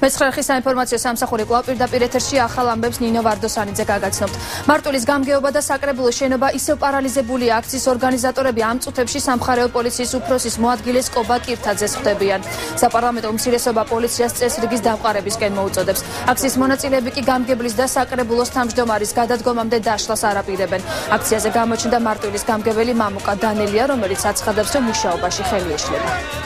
მეცხრე საინფორმაციო სამსახური კვლავ პირდაპირ ეთერში ახალ ამბებს ნინო ვარდოსანიძე გაგაცნობთ. მარტვილის გამგეობა და საკრებულოს შენობა ისევ პარალიზებულია. აქციის ორგანიზატორები ამ წუთებში სამხარეო პოლიციის უფროსის მოადგილეს კობა კირთაძეს ხვდებიან. საპარლამენტო უმცირესობა პოლიციას წესრიგის დამყარებისკენ მოუწოდებს. აქციის მონაწილეები კი გამგებლის და საკრებულოს თავმჯდომარის გადადგომამდე დაშლას არ აპირებენ. აქციაზე გამოჩნდა მარტვილის გამგებელი მამუკა დანელია, რომელიც აცხადებს, რომ მუშაობაში ხელი ეშლება.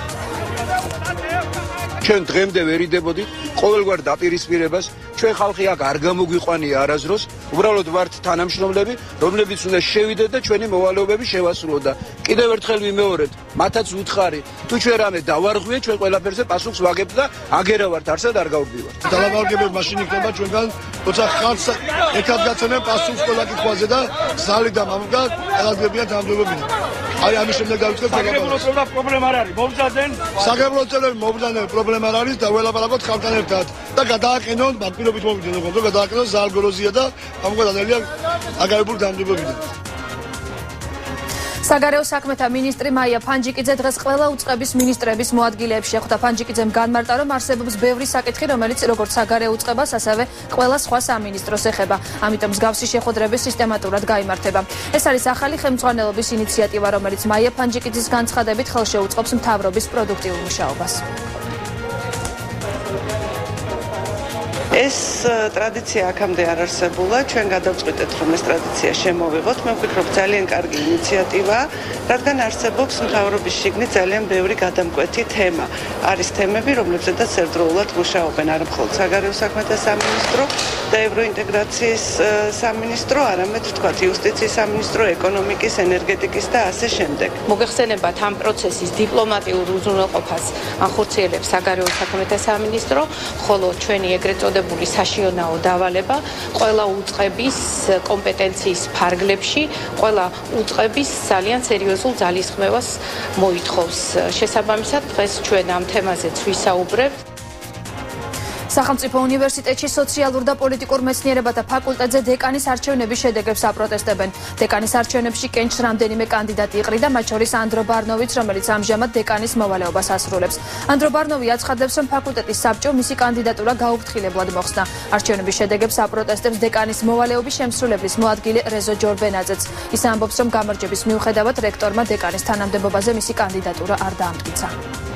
ჩვენ დღემდე ვერიდებოდით ყოველგვარ დაპირისპირებას, ჩვენ ხალხი აქ არ გამოგვიყვანია არასდროს, უბრალოდ ვართ თანამშრომლები, რომლებიც უნდა შევიდეთ და ჩვენი მოვალეობები შევასრულოთ და კიდევ ერთხელ ვიმეორებთ, მათაც უთხარი, თუ ჩვენ რამე დავარღვიეთ, ჩვენ ყველაფერზე პასუხს ვაგებთ და აგერავართ, არსად არ გავდივართ. დალაპარაკებები მაშინ იქნება ჩვენგან, როცა ხალხს ეკად გაცემენ პასუხს ყველა კითხვაზე და ზალი და მამუკა ელადგებიან თანამდებობიდან. აი ამის შემდეგ გავიწყებთ საკრებულოს პრობლემა არ არის, მომზადენ. საკრებულოს წევრები მომზადენ, პრობლემა არ არის და ველაპარაკოთ ხალხთან ერთად და გადააყენონ ბანკირობით მომიდენ, რომ გადააყენონ ზალგოროზია და მამუკა დანელია აგარებული თანამდებობიდან. საგარეო საქმეთა მინისტრი მაია ფანჯიკიძე დღეს ყველა უწყების მინისტრების მოადგილეებს შეხვდა. ფანჯიკიძემ განმარტა, რომ არსებობს ბევრი საკითხი, რომელიც როგორც საგარეო უწყებას, ასევე ყველა სხვა სამინისტროს ეხება. ამიტომ მსგავსი შეხვედრები სისტემატურად გაიმართება. ეს არის ახალი ხელმძღვანელობის ინიციატივა, რომელიც მაია ფანჯიკიძის განცხადებით ხელშეუწყობს მთავრობის პროდუქტიულ მუშაობას. ეს ტრადიცია აქამდე არ არსებულა, ჩვენ გადავწყვიტეთ, რომ ეს ტრადიცია შემოვიღოთ. მე ვფიქრობ, ძალიან კარგი ინიციატივაა, რადგან არსებობს მთავრობის შიგნით ძალიან ბევრი გადამკვეთი თემა. არის თემები, რომლებზედაც ერთდროულად მუშაობენ არა მხოლოდ საგარეო საქმეთა სამინისტრო და ევროინტეგრაციის სამინისტრო, არამედ ვთქვათ, იუსტიციის სამინისტრო, ეკონომიკის, ენერგეტიკის და ასე შემდეგ. მოგეხსენებათ, ამ პროცესის დიპლომატიურ უზრუნველყოფას ახორციელებს საგარეო საქმეთა სამინისტრო, ხოლო ჩვენი ეგრეთ წოდებული საშინაო დავალება ყველა უწყების კომპეტენციის ფარგლებში, ყველა უწყების ძალიან სერიოზულ ძალისხმევას მოითხოვს. შესაბამისად, დღეს ჩვენ ამ თემაზეც ვისაუბრებთ. სახელმწიფო უნივერსიტეტში სოციალურ და პოლიტიკურ მეცნიერებათა ფაკულტეტზე დეკანის არჩევნების შედეგებს აპროტესტებენ. დეკანის არჩევნებში კენჭს რამდენიმე კანდიდატი იყრიდა, მათ შორის ანდრო ბარნოვიც, რომელიც ამჟამად დეკანის მოვალეობას ასრულებს. ანდრო ბარნოვი აცხადებს, რომ ფაკულტეტის საბჭომ მისი კანდიდატურა გაუფრთხილებლად მოხსნა. არჩევნების შედეგებს აპროტესტებს დეკანის მოვალეობის შემსრულებლის მოადგილე რეზო ჯორბენაძეც. ის ამბობს, რომ გამარჯვების მიუხედავად რექტორმა დეკანის თანამდებობაზე მისი კანდიდატურა არ დაამტკიცა.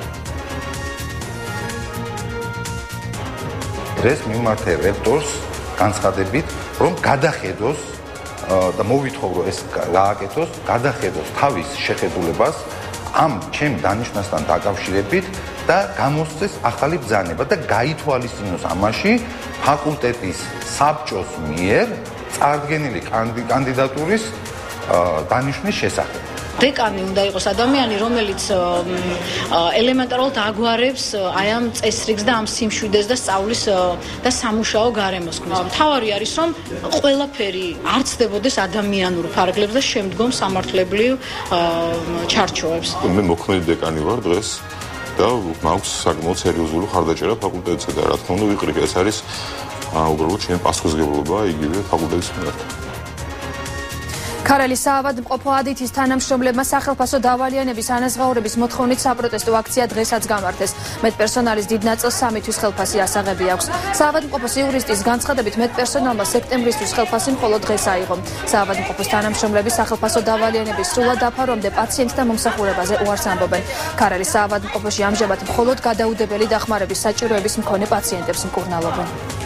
დღეს მიმართა რექტორს განცხადებით, რომ გადახედოს და მოვითხოვ, რომ ეს გააკეთოს, გადახედოს თავის შეხედულებას ამ ჩემ დანიშვნასთან დაკავშირებით და გამოსცეს ახალი ბრძანება და გაითვალისწინოს ამაში ფაკულტეტის საბჭოს მიერ წარდგენილი კანდიდატურის დანიშვნის შესახებ. დეკანი უნდა იყოს ადამიანი, რომელიც ელემენტარულად აგვარებს აი ამ წესრიგს და ამ სიმშვიდეს და სწავლის და სამუშაო გარემოს ქმნის. მთავარი არის, რომ ყველაფერი არცდებოდეს ადამიანურ ფარგლებს და შემდგომ სამართლებრივ ჩარჩოებს. მე მოქმედი დეკანი ვარ დღეს და მაქვს საკმაოდ სერიოზული ხარდაჭერა ფაკულტეტზე და რა თქმა უნდა ვიყრიგ, ეს არის უბრალოდ ჩემი პასუხისმგებლობა იგივე ფაკულტეტის მიმართ. ქარელის საავადმყოფო ადითის თანამშრომლებმა სახელმწიფო დავალიანების ანაზღაურების მოთხოვნით საპროტესტო აქცია დღესაც გამართეს. მედპერსონალის დიდ ნაწილს 3 თვის ხელფასი ასაღები აქვს. საავადმყოფოს იურისტის განცხადებით მედპერსონალმა სექტემბრისთვის ხელფასი მხოლოდ დღეს აიღო. საავადმყოფოს თანამშრომლები სახელმწიფო დავალიანების სრულად დაფარვამდე პაციენტთა მომსახურებაზე უარს ამბობენ. ქარელის საავადმყოფოში ამჟამად მხოლოდ გადაუდებელი დახმარების საჭიროების მქონე პაციენტებს მკურნალობენ.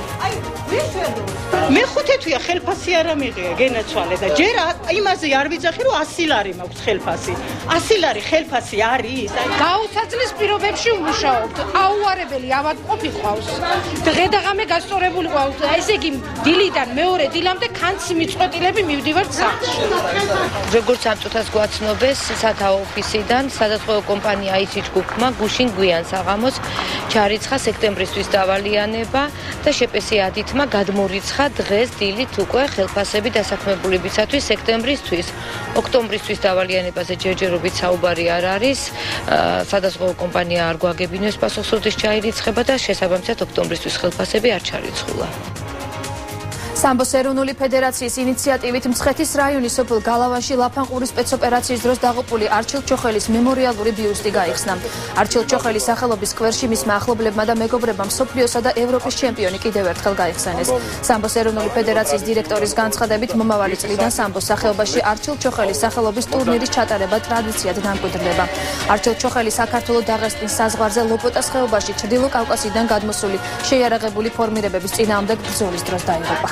მე 5 თვეა ხელფასი არ ამიღია, გენაცვალე და ჯერ იმაზე არ ვიძახი, რომ 100 ლარი მაქვს ხელფასი. 100 ლარი ხელფასი არის? გაუსაძლის პირობებში ვმუშაობთ. აუარებელი ავადმყოფი ყავს. დღე და ღამე გასწორებული ყავს. ესე იგი, დილიდან მეორე დილამდე კანცი მიწყვეტილები მივდივართ სახლში. როგორც ამ წუთას გვაცნობეს სათაო ოფისიდან, სადაზღვევო კომპანია ICH Group-მა გუშინ გვიან საღამოს ჩარიცხა სექტემბრისთვის დავალიანება და შეპესი ადითმა გადმორიცხა დღეს დილით უკვე ხელფასები დასაქმებულებისათვის სექტემბრისთვის. ოქტომბრისთვის დავალიანებაზე ჯერჯერობით საუბარი არ არის. სადაზღვევო კომპანია არ გვაგებინებს პასუხისმგებლობის ჩაირიცხება და შესაბამისად ოქტომბრისთვის ხელფასები არ ჩარიცხულა. სამბოს ეროვნული ფედერაციის ინიციატივით მცხეთის რაიონის სოფელ გალავანში ლაფანყურის სპეცოპერაციის დროს დაღუპული არჩილ ჩოხელის მემორიალური ბიუსტი გაიხსნა. არჩილ ჩოხელის სახელობის სკვერში მისმა ახლობლებმა და მეგობრებმა მსოფლიოსა და ევროპის ჩემპიონი კიდევ ერთხელ გაიხსენეს. სამბოს ეროვნული ფედერაციის დირექტორის განცხადებით, მომავალი წლიდან სამბოს სახეობაში არჩილ ჩოხელის სახელობის ტურნირის ჩატარება ტრადიციად დამკვიდრდება. არჩილ ჩოხელი საქართველოს დაღესტნის საზღვარზე ლოპოტას ხეობაში ჩრდილო კავკასიიდან გადმოსული შეიარაღებული ფორმირებების წინააღმდეგ ბრძოლის დროს დაიღუპა.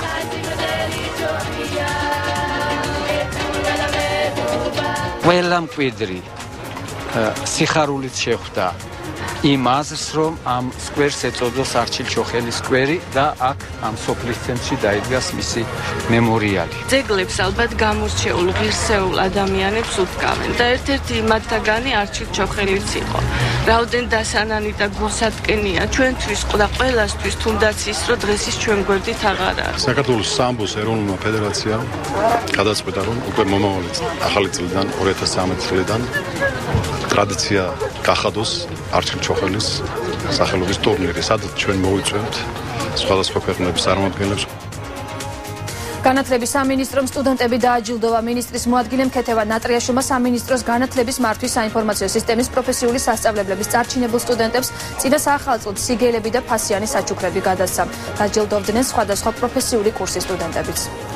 ყველა მკვიდრი სიხარულით შეხვდა იმ აზრს, რომ ამ სკვერს ეწოდოს არჩილ ჩოხელის სკვერი და აქ ამ სოფლის ცენტრში დაიდგას მისი მემორიალი. ძეგლებს ალბათ გამორჩეულ ღირსეულ ადამიანებს უდგავენ და ერთ-ერთი მათთაგანი არჩილ ჩოხელიც იყო. რაოდენ დასანანი და გულსატკენია ჩვენთვის და ყველასთვის, თუნდაც ის, რომ დღეს ის ჩვენ გვერდით აღარ არის. საქართველოს სამბოს ეროვნულმა ფედერაციამ გადაწყვიტა, რომ უკვე მომავალი ახალი წლიდან 2013 წლიდან ტრადიცია გახადოს არჩილ ჩოხელის სახელობის ტურნირი, სადაც ჩვენ მოვიწვევთ სხვადასხვა ქვეყნების წარმომადგენლებს. განათლების სამინისტრომ სტუდენტები დააჯილდოვა. მინისტრის მოადგილემ ქეთევან ნატრიაშვილმა სამინისტროს განათლების მართვის საინფორმაციო სისტემის პროფესიული სასწავლებლების წარჩინებულ სტუდენტებს წინა საახალწლოდ სიგელები და ფასიანი საჩუქრები გადასცა. დაჯილდოვდნენ სხვადასხვა პროფესიული კურსის სტუდენტებიც.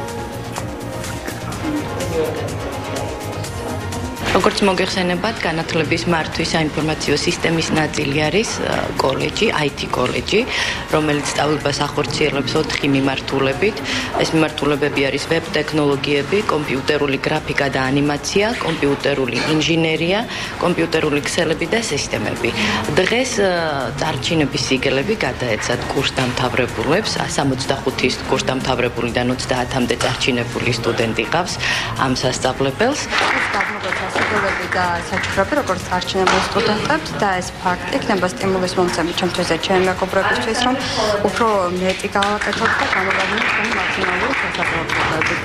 როგორც მოგეხსენებათ, განათლების მართვის საინფორმაციო სისტემის ნაწილი არის კოლეჯი, IT კოლეჯი, რომელიც სწავლებას ახორციელებს 4 მიმართულებით. ეს მიმართულებები არის ვებ ტექნოლოგიები, კომპიუტერული გრაფიკა და ანიმაცია, კომპიუტერული ინჟინერია, კომპიუტერული ქსელები და სისტემები. დღეს წარჩინების სიგელები გადაეცათ კურსდამთავრებულებს, 65 კურსდამთავრებულიდან 30-მდე წარჩინებული სტუდენტი ყავს ამ სასწავლებელს. სიგელები და საჩუქრები, როგორც წარჩინებულ სტუდენტებს და ეს ფაქტი იქნება სტიმულის მომცემი ჩემთვის და ჩემი მეგობრებისთვის, რომ უფრო მეტი გავაკეთოთ და გამოვაყენოთ ჩვენი მაქსიმალური შესაძლებლობები.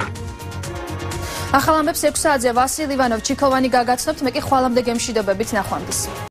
ახალ ამბებს 6 საათზე ვასილ ივანოვ ჩიქოვანი გაგაცნობთ, მე კი ხვალამდე გემშვიდობებით ნახვამდის.